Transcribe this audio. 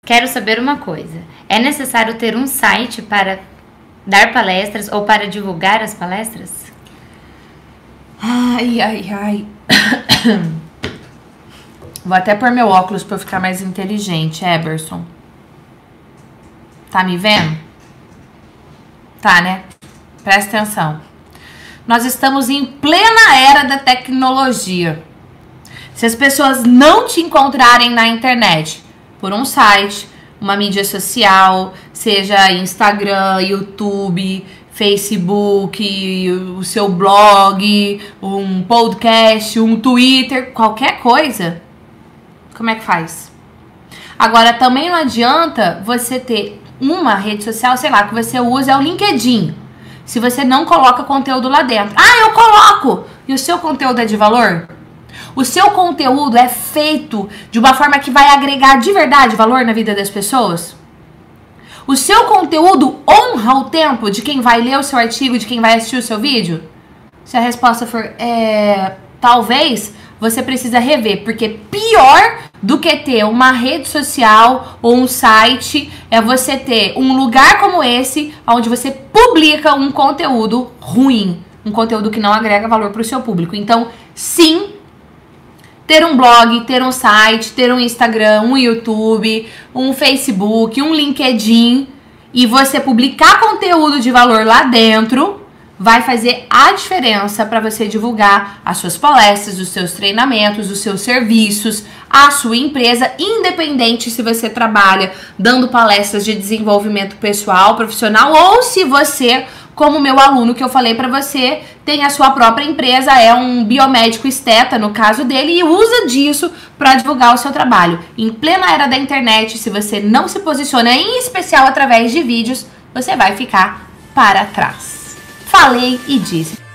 Quero saber uma coisa. É necessário ter um site para dar palestras ou para divulgar as palestras? Ai. Vou até pôr meu óculos para eu ficar mais inteligente, Eberson. Tá me vendo? Tá, né? Presta atenção. Nós estamos em plena era da tecnologia. Se as pessoas não te encontrarem na internet por um site, uma mídia social, seja Instagram, YouTube, Facebook, o seu blog, um podcast, um Twitter, qualquer coisa, como é que faz? Agora, também não adianta você ter uma rede social, sei lá, que você usa é o LinkedIn. Se você não coloca conteúdo lá dentro. Ah, eu coloco! E o seu conteúdo é de valor? O seu conteúdo é feito de uma forma que vai agregar de verdade valor na vida das pessoas? O seu conteúdo honra o tempo de quem vai ler o seu artigo, de quem vai assistir o seu vídeo? Se a resposta for talvez, você precisa rever, porque pior do que ter uma rede social ou um site é você ter um lugar como esse, onde você publica um conteúdo ruim, um conteúdo que não agrega valor para o seu público. Então, sim, ter um blog, ter um site, ter um Instagram, um YouTube, um Facebook, um LinkedIn e você publicar conteúdo de valor lá dentro vai fazer a diferença para você divulgar as suas palestras, os seus treinamentos, os seus serviços, a sua empresa, independente se você trabalha dando palestras de desenvolvimento pessoal, profissional, ou se você, como meu aluno que eu falei para você, tem a sua própria empresa, é um biomédico esteta, no caso dele, e usa disso para divulgar o seu trabalho. Em plena era da internet, se você não se posiciona, em especial através de vídeos, você vai ficar para trás. Falei e disse.